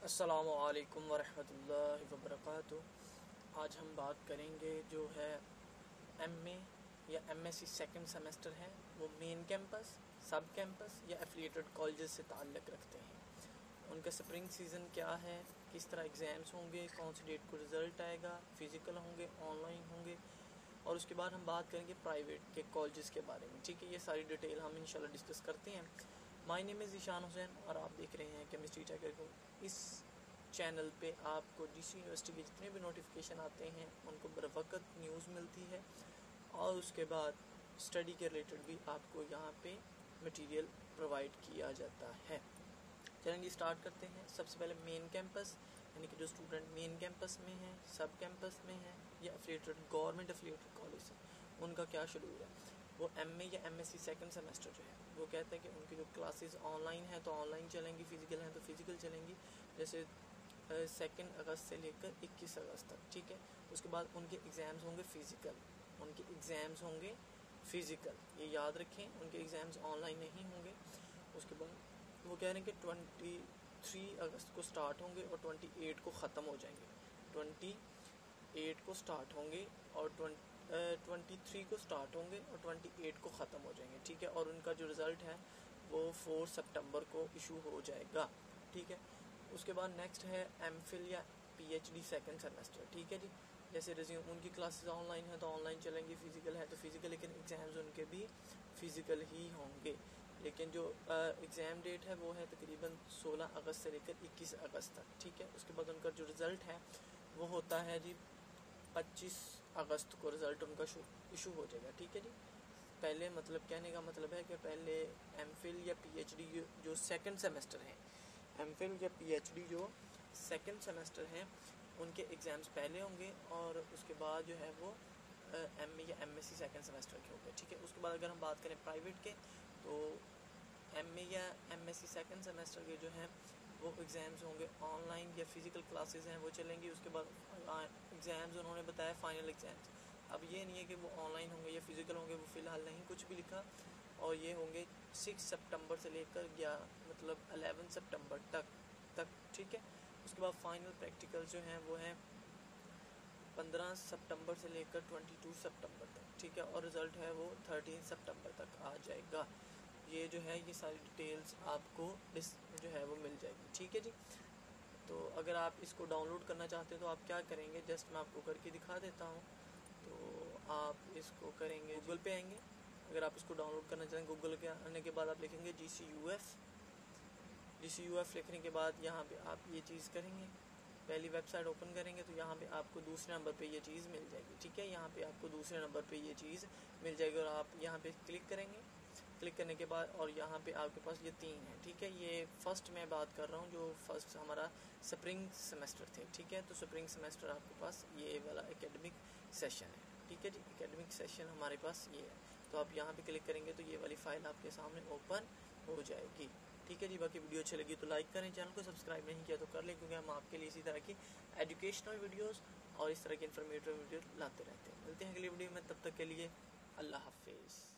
अस्सलामु अलैकुम वरहमतुल्लाहि वबरकातुहू। आज हम बात करेंगे जो है एमए या एमएससी सेकंड सेमेस्टर है, वो मेन कैंपस, सब कैंपस या एफिलिएटेड कॉलेजेस से ताल्लुक़ रखते हैं। उनका स्प्रिंग सीज़न क्या है, किस तरह एग्ज़ाम्स होंगे, कौन सी डेट को रिज़ल्ट आएगा, फ़िज़िकल होंगे, ऑनलाइन होंगे, और उसके बाद हम बात करेंगे प्राइवेट के कॉलेजेस के बारे में। ठीक है, ये सारी डिटेल हम इंशाल्लाह डिस्कस करते हैं। My name is Ishaan Hussain और आप देख रहे हैं केमिस्ट्री टाइगर को। इस चैनल पे आपको GCU यूनिवर्सिटी के जितने भी नोटिफिकेशन आते हैं उनको बर वक्त न्यूज़ मिलती है, और उसके बाद स्टडी के रिलेटेड भी आपको यहाँ पे मटेरियल प्रोवाइड किया जाता है। चलेंगे स्टार्ट करते हैं। सबसे पहले मेन कैंपस, यानी कि जो स्टूडेंट मेन कैंपस में हैं, सब कैंपस में हैं या एफिलिएटेड गवर्नमेंट एफिलिएटेड कॉलेज है, उनका क्या शेड्यूल है। वो एमए या एमएससी सेकंड सेमेस्टर जो है वो कहते हैं कि उनकी जो क्लासेस ऑनलाइन है तो ऑनलाइन चलेंगी, फिजिकल हैं तो फिजिकल चलेंगी, जैसे 2 अगस्त से लेकर 21 अगस्त तक। ठीक है, उसके बाद उनके एग्ज़ाम्स होंगे फ़िज़िकल, उनके एग्ज़ाम्स होंगे फ़िज़िकल, ये याद रखें, उनके एग्ज़ाम्स ऑनलाइन नहीं होंगे। उसके बाद वो कह रहे हैं कि 23 अगस्त को स्टार्ट होंगे और 28 को ख़त्म हो जाएंगे। 28 को स्टार्ट होंगे और 23 को स्टार्ट होंगे और 28 को ख़त्म हो जाएंगे। ठीक है, और उनका जो रिज़ल्ट है वो 4 सितंबर को इशू हो जाएगा। ठीक है, उसके बाद नेक्स्ट है M.Phil या Ph.D सेकंड सेमेस्टर। ठीक है जी, जैसे रिज्यूम उनकी क्लासेस ऑनलाइन है तो ऑनलाइन चलेंगी, फिजिकल है तो फिजिकल, लेकिन एग्ज़ाम्स उनके भी फिजिकल ही होंगे। लेकिन जो एग्ज़ाम डेट है वो है तकरीबन 16 अगस्त से लेकर 21 अगस्त तक। ठीक है, उसके बाद उनका जो रिज़ल्ट है वो होता है जी 25 अगस्त को रिज़ल्ट उनका इशू हो जाएगा। ठीक है जी, पहले मतलब कहने का मतलब है कि पहले M.Phil या Ph.D जो सेकंड सेमेस्टर हैं, M.Phil या Ph.D जो सेकंड सेमेस्टर हैं उनके एग्ज़ाम्स पहले होंगे, और उसके बाद जो है वो एमए या एमएससी सेकंड सेमेस्टर के होंगे। ठीक है, उसके बाद अगर हम बात करें प्राइवेट के, तो एमए या एमएससी सेकंड सेमेस्टर के जो हैं वो एग्ज़ाम्स होंगे ऑनलाइन या फिज़िकल क्लासेस हैं वो चलेंगी। उसके बाद एग्ज़ाम्स उन्होंने बताया फ़ाइनल एग्ज़ाम्स। अब ये नहीं है कि वो ऑनलाइन होंगे या फिज़िकल होंगे, वो फ़िलहाल नहीं कुछ भी लिखा, और ये होंगे 6 सितंबर से लेकर 11 सितंबर तक। ठीक है, उसके बाद फाइनल प्रैक्टिकल जो हैं वो हैं 15 सितंबर से लेकर 22 सितंबर तक। ठीक है, और रिज़ल्ट है वो 13 सितंबर तक आ जाएगा। ये जो है ये सारी डिटेल्स आपको जो है वो मिल जाएगी। ठीक है जी, तो अगर आप इसको डाउनलोड करना चाहते हैं तो आप क्या करेंगे, जस्ट मैं आपको करके दिखा देता हूँ। तो आप इसको करेंगे, गूगल पे आएंगे। अगर आप इसको डाउनलोड करना चाहें, गूगल के आने के बाद आप लिखेंगे GCUF लिखने के बाद यहाँ पे आप ये चीज़ करेंगे, पहली वेबसाइट ओपन करेंगे तो यहाँ पे आपको दूसरे नंबर पे ये चीज़ मिल जाएगी। ठीक है, यहाँ पे आपको दूसरे नंबर पे ये चीज़ मिल जाएगी और आप यहाँ पे क्लिक करेंगे। क्लिक करने के बाद और यहाँ पे आपके पास ये 3 है। ठीक है, ये फर्स्ट मैं बात कर रहा हूँ, जो फर्स्ट हमारा स्प्रिंग सेमेस्टर थे। ठीक है, तो स्प्रिंग सेमेस्टर आपके पास ये वाला एकेडमिक सेशन है। ठीक है जी, एकेडमिक सेशन हमारे पास ये है, तो आप यहाँ पे क्लिक करेंगे तो ये वाली फ़ाइल आपके सामने ओपन हो जाएगी। ठीक है जी, बाकी वीडियो अच्छी लगी तो लाइक करें, चैनल को सब्सक्राइब नहीं किया तो कर लें, क्योंकि हम आपके लिए इसी तरह की एजुकेशनल वीडियोस और इस तरह की इन्फॉर्मेटिव वीडियो लाते रहते हैं। मिलते हैं अगली वीडियो में, तब तक के लिए अल्लाह हाफिज़।